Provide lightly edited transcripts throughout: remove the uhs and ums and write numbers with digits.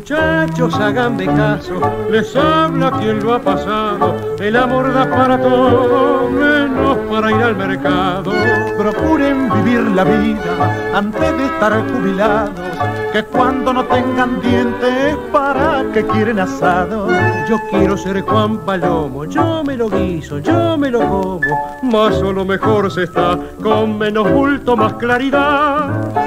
Muchachos, háganme caso, les habla quien lo ha pasado. El amor da para todo, menos para ir al mercado. Procuren vivir la vida antes de estar jubilados, que cuando no tengan dientes, ¿para qué quieren asado? Yo quiero ser Juan Palomo, yo me lo guiso, yo me lo como. Más o lo mejor se está, con menos bulto, más claridad.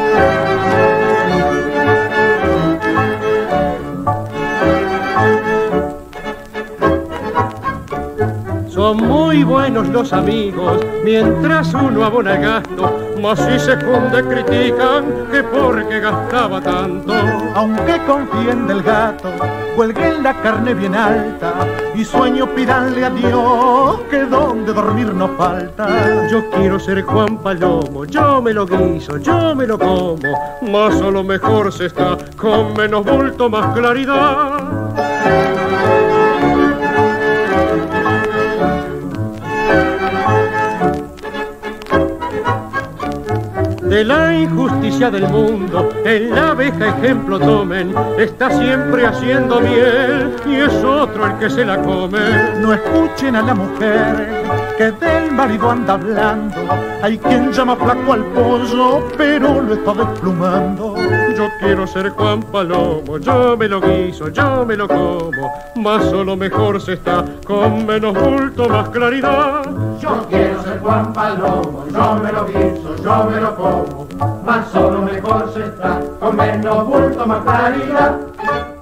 Son muy buenos los amigos, mientras uno abona el gasto, mas si se funde critican que porque gastaba tanto. Aunque confíen del gato, cuelguen la carne bien alta y sueño pidanle a Dios que donde dormir no falta. Yo quiero ser Juan Palomo, yo me lo guiso, yo me lo como, más o lo mejor se está, con menos bulto, más claridad. De la injusticia del mundo, en la abeja ejemplo tomen, está siempre haciendo miel y es otro el que se la come. No escuchen a la mujer que del marido anda hablando, hay quien llama flaco al pollo, pero lo está desplumando. Yo quiero ser Juan Palomo, yo me lo guiso, yo me lo como, más o lo mejor se está, con menos bulto, más claridad. Yo quiero ser Juan Palomo, yo me lo guiso, yo me lo como, más o lo mejor se está, con menos bulto, más claridad.